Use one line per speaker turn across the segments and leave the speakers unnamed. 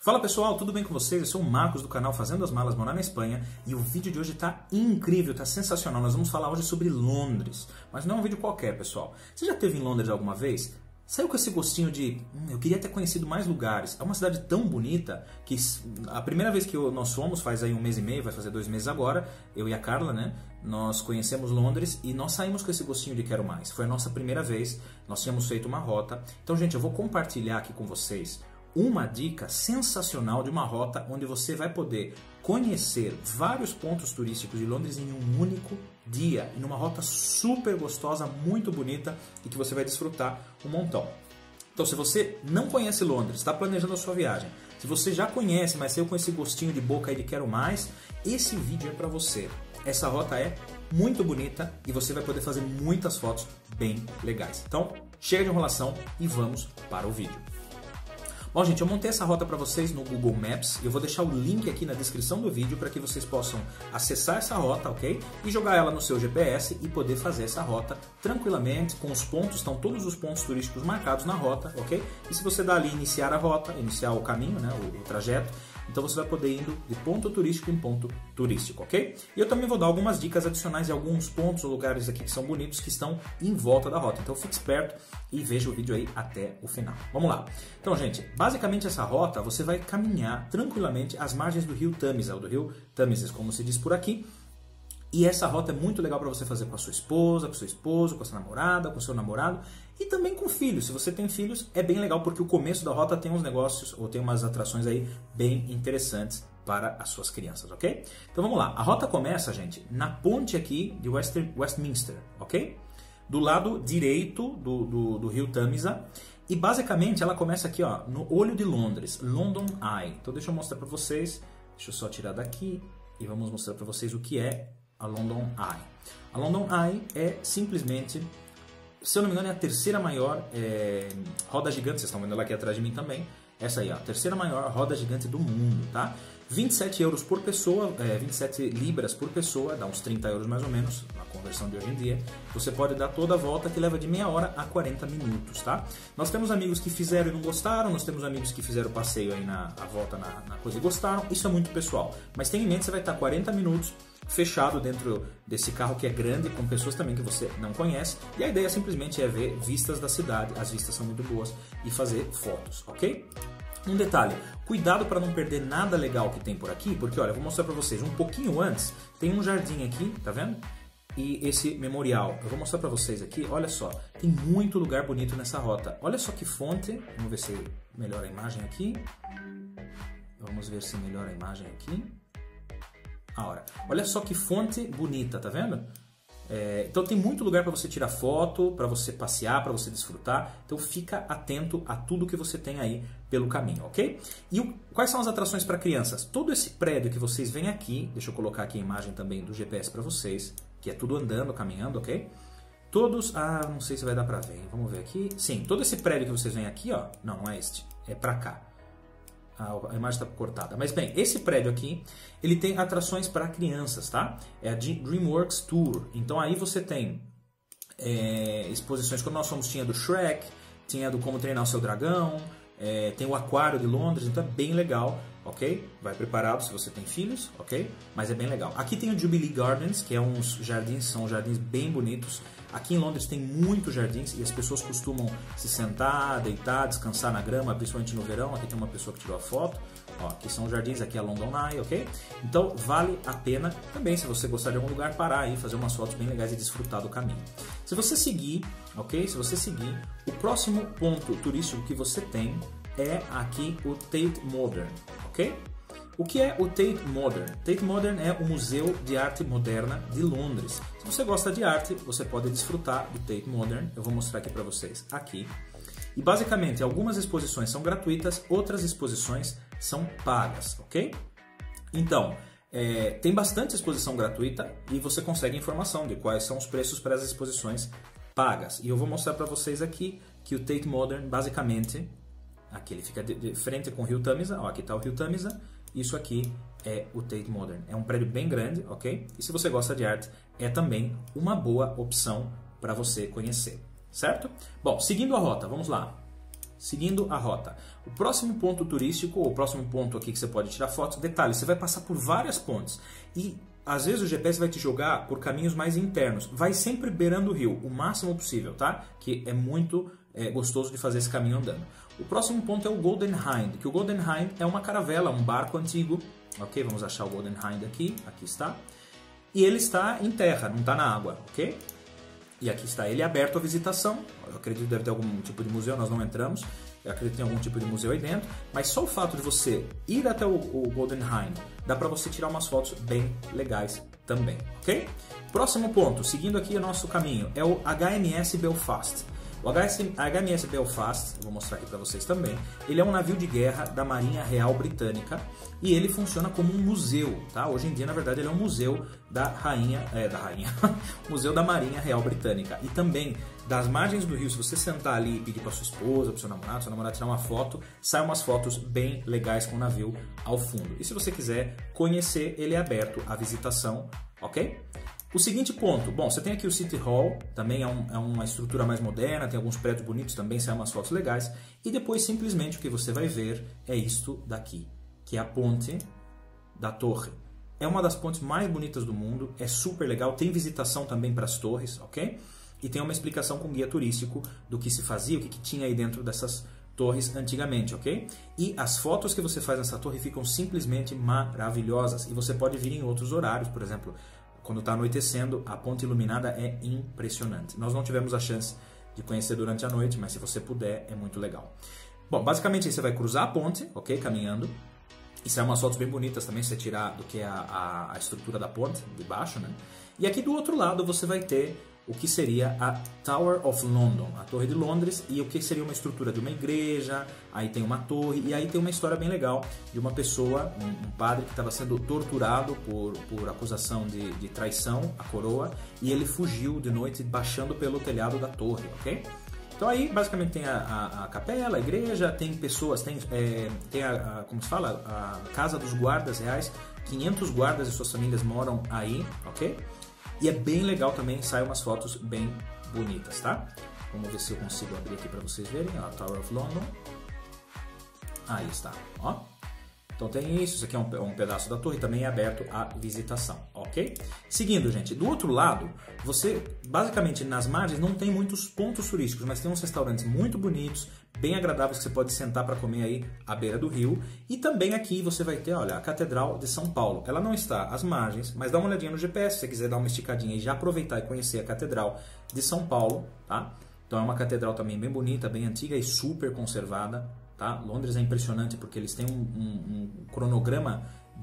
Fala pessoal, tudo bem com vocês? Eu sou o Marcos do canal Fazendo as Malas Morar na Espanha e o vídeo de hoje está incrível, está sensacional. Nós vamos falar hoje sobre Londres, mas não é um vídeo qualquer, pessoal. Você já esteve em Londres alguma vez? Saiu com esse gostinho de, eu queria ter conhecido mais lugares. É uma cidade tão bonita que a primeira vez que nós fomos, faz aí 1 mês e meio, vai fazer 2 meses agora, eu e a Carla, né? Nós conhecemos Londres e nós saímos com esse gostinho de quero mais. Foi a nossa primeira vez, nós tínhamos feito uma rota. Então, gente, eu vou compartilhar aqui com vocês uma dica sensacional de uma rota onde você vai poder conhecer vários pontos turísticos de Londres em um único dia, em uma rota super gostosa, muito bonita e que você vai desfrutar um montão. Então, se você não conhece Londres, está planejando a sua viagem, se você já conhece, mas saiu com esse gostinho de boca aí de quero mais, esse vídeo é para você. Essa rota é muito bonita e você vai poder fazer muitas fotos bem legais. Então, chega de enrolação e vamos para o vídeo. Bom, gente, eu montei essa rota para vocês no Google Maps e eu vou deixar o link aqui na descrição do vídeo para que vocês possam acessar essa rota, ok? E jogar ela no seu GPS e poder fazer essa rota tranquilamente, com os pontos, estão todos os pontos turísticos marcados na rota, ok? E se você dá ali iniciar a rota, iniciar o caminho, né, o trajeto, então você vai poder ir indo de ponto turístico em ponto turístico, ok? E eu também vou dar algumas dicas adicionais de alguns pontos ou lugares aqui que são bonitos, que estão em volta da rota. Então fique esperto e veja o vídeo aí até o final. Vamos lá. Então, gente, basicamente essa rota você vai caminhar tranquilamente às margens do rio Tâmisa, ou do rio Tâmeses, como se diz por aqui. E essa rota é muito legal para você fazer com a sua esposa, com o seu esposo, com a sua namorada, com o seu namorado e também com filhos. Se você tem filhos, é bem legal porque o começo da rota tem uns negócios ou tem umas atrações aí bem interessantes para as suas crianças, ok? Então vamos lá. A rota começa, gente, na ponte aqui de Westminster, ok? Do lado direito do rio Tâmisa. E basicamente ela começa aqui, ó, no olho de Londres, London Eye. Então deixa eu mostrar para vocês. Deixa eu só tirar daqui e vamos mostrar para vocês o que é a London Eye. A London Eye é simplesmente, se eu não me engano, é a terceira maior roda gigante. Vocês estão vendo ela aqui atrás de mim também. Essa aí, ó, a terceira maior roda gigante do mundo, tá? 27 euros por pessoa, 27 libras por pessoa, dá uns 30 euros mais ou menos, na conversão de hoje em dia. Você pode dar toda a volta, que leva de meia hora a 40 minutos, tá? Nós temos amigos que fizeram e não gostaram, nós temos amigos que fizeram o passeio aí a volta na coisa e gostaram, isso é muito pessoal. Mas tenha em mente, você vai estar 40 minutos fechado dentro desse carro que é grande, com pessoas também que você não conhece, e a ideia simplesmente é ver vistas da cidade, as vistas são muito boas, e fazer fotos, ok? Um detalhe, cuidado para não perder nada legal que tem por aqui, porque olha, eu vou mostrar para vocês, um pouquinho antes, tem um jardim aqui, tá vendo? E esse memorial, eu vou mostrar para vocês aqui, olha só, tem muito lugar bonito nessa rota. Olha só que fonte, vamos ver se melhora a imagem aqui. Vamos ver se melhora a imagem aqui. Olha só que fonte bonita, tá vendo? Então tem muito lugar para você tirar foto, para você passear, para você desfrutar. Então fica atento a tudo que você tem aí pelo caminho, ok? E quais são as atrações para crianças? Todo esse prédio que vocês veem aqui, deixa eu colocar aqui a imagem também do GPS para vocês, que é tudo andando, caminhando, ok? Todos, não sei se vai dar para ver, vamos ver aqui. Sim, todo esse prédio que vocês veem aqui, ó, não é este, é para cá. A imagem está cortada. Mas bem, esse prédio aqui, ele tem atrações para crianças, tá? É a DreamWorks Tour. Então aí você tem exposições. Quando nós fomos, tinha do Shrek, tinha do Como Treinar o Seu Dragão, tem o Aquário de Londres, então é bem legal, ok? Vai preparado se você tem filhos, ok? Mas é bem legal. Aqui tem o Jubilee Gardens, que é uns jardins, são jardins bem bonitos. Aqui em Londres tem muitos jardins e as pessoas costumam se sentar, deitar, descansar na grama, principalmente no verão. Aqui tem uma pessoa que tirou a foto. Ó, aqui são os jardins, aqui é a London Eye, ok? Então vale a pena também, se você gostar de algum lugar, parar aí, fazer umas fotos bem legais e desfrutar do caminho. Se você seguir, ok? Se você seguir, o próximo ponto turístico que você tem é aqui o Tate Modern, ok? O que é o Tate Modern? Tate Modern é o Museu de Arte Moderna de Londres. Se você gosta de arte, você pode desfrutar do Tate Modern. Eu vou mostrar aqui para vocês aqui. E basicamente, algumas exposições são gratuitas, outras exposições são pagas, ok? Então, tem bastante exposição gratuita e você consegue informação de quais são os preços para as exposições pagas. E eu vou mostrar para vocês aqui que o Tate Modern, basicamente, aqui ele fica de frente com o rio Tâmisa. Ó, aqui está o rio Tâmisa. Isso aqui é o Tate Modern. É um prédio bem grande, ok? E se você gosta de arte, é também uma boa opção para você conhecer, certo? Bom, seguindo a rota, vamos lá. seguindo a rota. O próximo ponto turístico, ou o próximo ponto aqui que você pode tirar fotos, detalhe, você vai passar por várias pontes e às vezes o GPS vai te jogar por caminhos mais internos. Vai sempre beirando o rio, o máximo possível, tá? Que é muito gostoso de fazer esse caminho andando. O próximo ponto é o Golden Hind, que o Golden Hind é uma caravela, um barco antigo. Ok, vamos achar o Golden Hind aqui está. E ele está em terra, não está na água, ok? E aqui está ele aberto à visitação. Eu acredito que deve ter algum tipo de museu, nós não entramos. Eu acredito que tem algum tipo de museu aí dentro. Mas só o fato de você ir até o Golden Hind, dá para você tirar umas fotos bem legais também, ok? Próximo ponto, seguindo aqui o nosso caminho, é o HMS Belfast. O HMS Belfast, vou mostrar aqui para vocês também, ele é um navio de guerra da Marinha Real Britânica e ele funciona como um museu, tá? Hoje em dia, na verdade, ele é um museu da museu da Marinha Real Britânica. E também, das margens do rio, se você sentar ali e pedir para sua esposa, para seu namorado tirar uma foto, saem umas fotos bem legais com o navio ao fundo. E se você quiser conhecer, ele é aberto à visitação, ok? O seguinte ponto, bom, você tem aqui o City Hall, também é uma estrutura mais moderna, tem alguns prédios bonitos também, saem umas fotos legais. E depois simplesmente o que você vai ver é isto daqui, que é a ponte da torre. É uma das pontes mais bonitas do mundo, é super legal, tem visitação também para as torres, ok? E tem uma explicação com guia turístico do que se fazia, o que tinha aí dentro dessas torres antigamente, ok? E as fotos que você faz nessa torre ficam simplesmente maravilhosas e você pode vir em outros horários, por exemplo, quando está anoitecendo, a ponte iluminada é impressionante. Nós não tivemos a chance de conhecer durante a noite, mas se você puder, é muito legal. Bom, basicamente você vai cruzar a ponte, ok? Caminhando. E saem umas fotos bem bonitas também, se você tirar do que é a estrutura da ponte, de baixo, né? E aqui do outro lado você vai ter o que seria a Tower of London, a Torre de Londres, e o que seria uma estrutura de uma igreja, aí tem uma torre, e aí tem uma história bem legal de uma pessoa, um padre que estava sendo torturado por acusação de traição à coroa, e ele fugiu de noite baixando pelo telhado da torre, ok? Então aí basicamente tem a capela, a igreja, tem pessoas, tem como se fala, a casa dos guardas reais, 500 guardas e suas famílias moram aí, ok? E é bem legal também, saem umas fotos bem bonitas, tá? Vamos ver se eu consigo abrir aqui para vocês verem, ó, Tower of London. Aí está, ó. Então tem isso aqui é um pedaço da torre, também é aberto à visitação, ok? Seguindo, gente, do outro lado, você, basicamente, nas margens não tem muitos pontos turísticos, mas tem uns restaurantes muito bonitos, bem agradáveis, que você pode sentar para comer aí à beira do rio. E também aqui você vai ter, olha, a Catedral de São Paulo. Ela não está às margens, mas dá uma olhadinha no GPS, se você quiser dar uma esticadinha e já aproveitar e conhecer a Catedral de São Paulo, tá? Então é uma catedral também bem bonita, bem antiga e super conservada. Tá? Londres é impressionante porque eles têm um cronograma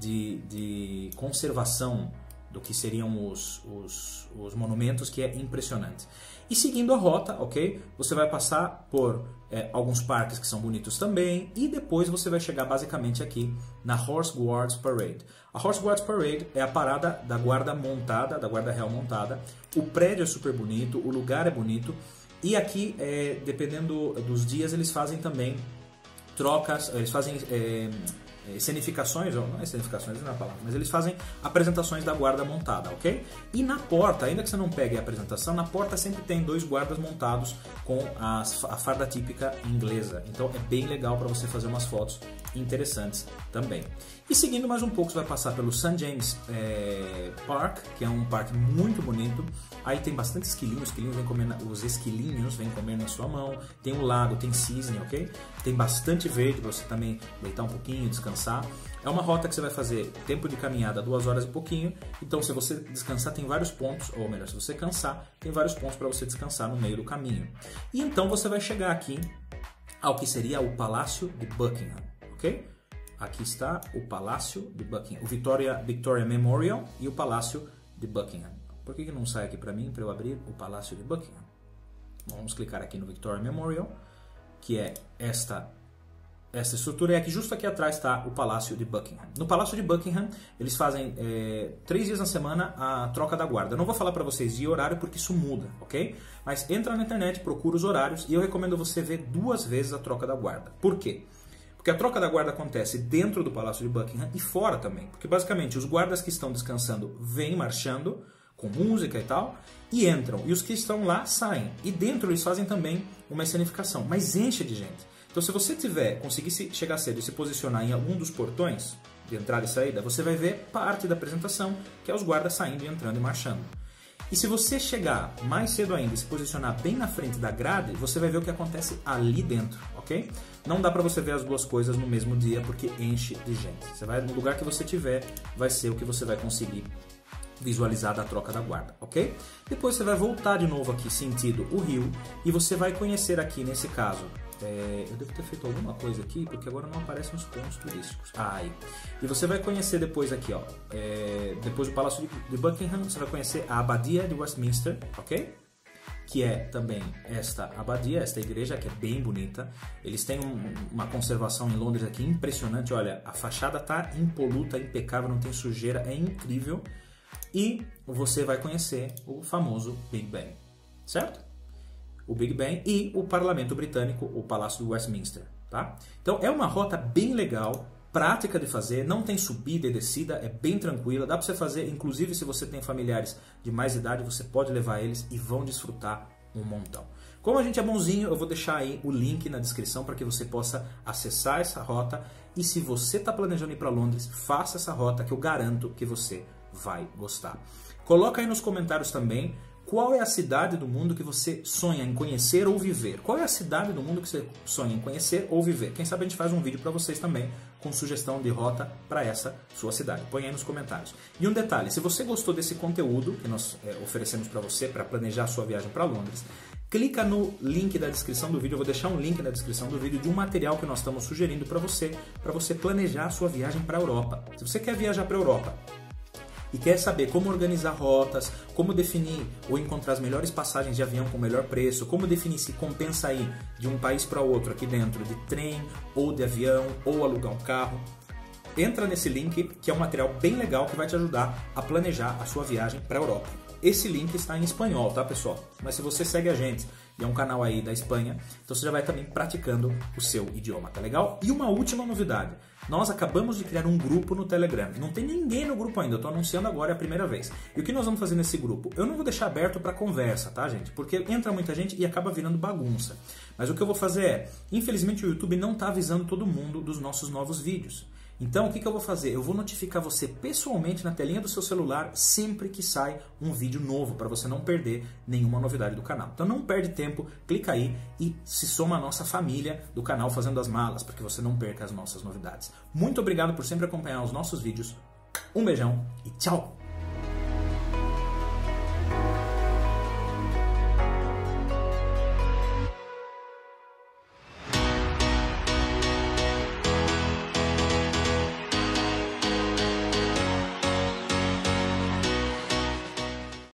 de conservação do que seriam os monumentos que é impressionante. E seguindo a rota, ok? Você vai passar por alguns parques que são bonitos também e depois você vai chegar basicamente aqui na Horse Guards Parade. A Horse Guards Parade é a parada da guarda montada, da guarda real montada. O prédio é super bonito, o lugar é bonito e aqui, dependendo dos dias, eles fazem também trocas, eles fazem escenificações, não é escenificações, não é a palavra, mas eles fazem apresentações da guarda montada, ok? E na porta, ainda que você não pegue a apresentação, na porta sempre tem 2 guardas montados com a farda típica inglesa. Então é bem legal para você fazer umas fotos interessantes também. E seguindo mais um pouco, você vai passar pelo St. James Park, que é um parque muito bonito. Aí tem bastante esquilinhos, os esquilinhos vêm comer na sua mão. Tem um lago, tem cisne, ok? Tem bastante verde para você também deitar um pouquinho, descansar. É uma rota que você vai fazer tempo de caminhada 2 horas e pouquinho. Então, se você descansar, tem vários pontos, ou melhor, se você cansar, tem vários pontos para você descansar no meio do caminho. E então você vai chegar aqui ao que seria o Palácio de Buckingham, ok? Aqui está o Palácio de Buckingham, o Victoria Memorial e o Palácio de Buckingham. Por que não sai aqui para mim, para eu abrir o Palácio de Buckingham? Vamos clicar aqui no Victoria Memorial, que é esta estrutura, e aqui, justo aqui atrás está o Palácio de Buckingham. No Palácio de Buckingham, eles fazem 3 dias na semana a troca da guarda. Eu não vou falar para vocês de horário porque isso muda, ok? Mas entra na internet, procura os horários e eu recomendo você ver 2 vezes a troca da guarda. Por quê? Porque a troca da guarda acontece dentro do Palácio de Buckingham e fora também. Porque basicamente os guardas que estão descansando vêm marchando com música e tal, e entram. E os que estão lá saem. E dentro eles fazem também uma escenificação, mas enche de gente. Então se você conseguir chegar cedo e se posicionar em algum dos portões de entrada e saída, você vai ver parte da apresentação, que é os guardas saindo e entrando e marchando. E se você chegar mais cedo ainda e se posicionar bem na frente da grade, você vai ver o que acontece ali dentro, ok? Não dá para você ver as duas coisas no mesmo dia porque enche de gente. Você vai no lugar que você tiver, vai ser o que você vai conseguir visualizar da troca da guarda, ok? Depois você vai voltar de novo aqui sentido o rio e você vai conhecer aqui nesse caso. Eu devo ter feito alguma coisa aqui porque agora não aparecem os pontos turísticos. Aí. E você vai conhecer depois aqui, ó. Depois do Palácio de Buckingham, você vai conhecer a Abadia de Westminster, ok? Que é também esta abadia, esta igreja que é bem bonita. Eles têm uma conservação em Londres aqui impressionante. Olha, a fachada tá impoluta, impecável, não tem sujeira, é incrível. E você vai conhecer o famoso Big Ben, certo? O Big Ben e o Parlamento Britânico, o Palácio de Westminster, tá? Então é uma rota bem legal, prática de fazer, não tem subida e descida, é bem tranquila, dá para você fazer, inclusive se você tem familiares de mais idade, você pode levar eles e vão desfrutar um montão. Como a gente é bonzinho, eu vou deixar aí o link na descrição para que você possa acessar essa rota e se você está planejando ir para Londres, faça essa rota que eu garanto que você vai gostar. Coloca aí nos comentários também qual é a cidade do mundo que você sonha em conhecer ou viver. Qual é a cidade do mundo que você sonha em conhecer ou viver? Quem sabe a gente faz um vídeo para vocês também com sugestão de rota para essa sua cidade. Põe aí nos comentários. E um detalhe, se você gostou desse conteúdo que nós oferecemos para você para planejar a sua viagem para Londres, clica no link da descrição do vídeo, eu vou deixar um link na descrição do vídeo de um material que nós estamos sugerindo para você planejar a sua viagem para a Europa. Se você quer viajar para a Europa e quer saber como organizar rotas, como definir ou encontrar as melhores passagens de avião com o melhor preço, como definir se compensa ir de um país para outro aqui dentro de trem ou de avião ou alugar um carro, entra nesse link que é um material bem legal que vai te ajudar a planejar a sua viagem para a Europa. Esse link está em espanhol, tá pessoal? Mas se você segue a gente e é um canal aí da Espanha, então você já vai também praticando o seu idioma, tá legal? E uma última novidade, nós acabamos de criar um grupo no Telegram, não tem ninguém no grupo ainda, eu estou anunciando agora, é a primeira vez. E o que nós vamos fazer nesse grupo? Eu não vou deixar aberto para conversa, tá gente? Porque entra muita gente e acaba virando bagunça. Mas o que eu vou fazer é, infelizmente o YouTube não está avisando todo mundo dos nossos novos vídeos. Então, o que eu vou fazer? Eu vou notificar você pessoalmente na telinha do seu celular sempre que sai um vídeo novo, para você não perder nenhuma novidade do canal. Então, não perde tempo, clica aí e se soma à nossa família do canal Fazendo as Malas, para que você não perca as nossas novidades. Muito obrigado por sempre acompanhar os nossos vídeos. Um beijão e tchau!